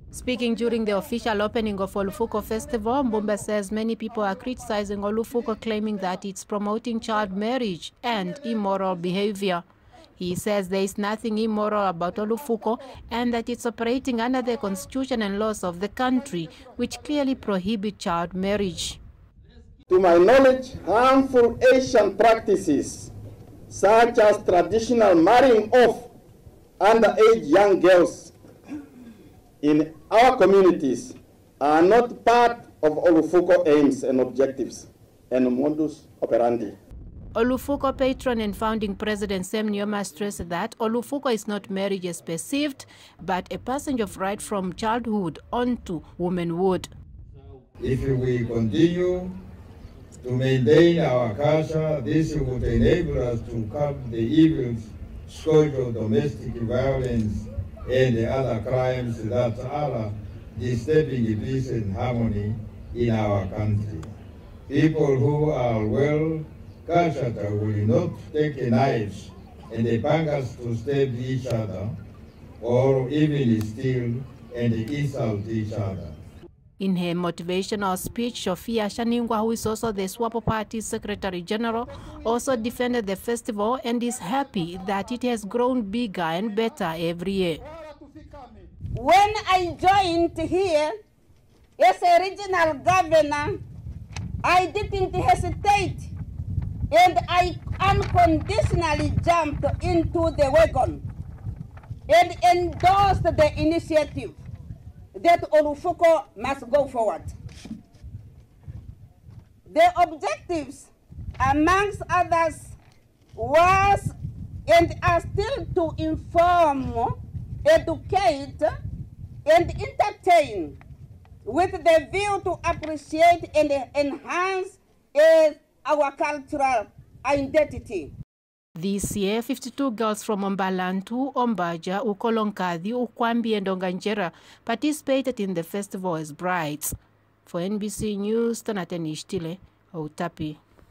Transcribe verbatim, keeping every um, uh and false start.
Speaking during the official opening of Olufuko Festival, Mbumba says many people are criticizing Olufuko, claiming that it's promoting child marriage and immoral behavior. He says there is nothing immoral about Olufuko and that it's operating under the constitution and laws of the country, which clearly prohibit child marriage. To my knowledge, harmful Asian practices, such as traditional marrying off underage young girls in our communities, are not part of Olufuko aims and objectives and modus operandi. Olufuko patron and founding president Sam Nyoma stressed that Olufuko is not marriage as perceived, but a passage of right from childhood onto womanhood. If we continue to maintain our culture, this would enable us to curb the evils, scourge of domestic violence, and the other crimes that are disturbing peace and harmony in our country. People who are well cultured will not take knives and bangas to stab each other or even steal and insult each other. In her motivational speech, Sophia Shaningwa, who is also the SWAPO Party's Secretary General, also defended the festival and is happy that it has grown bigger and better every year. When I joined here as a regional governor, I didn't hesitate and I unconditionally jumped into the wagon and endorsed the initiative that Olufuko must go forward. The objectives, amongst others, was and are still to inform, educate, and entertain with the view to appreciate and enhance uh, our cultural identity. This year, fifty-two girls from Ombalantu, Ombaja, Ukolonkadi, Ukwambi, and Onganjera participated in the festival as brides. For N B C News, Tonateni Shtile, Outapi.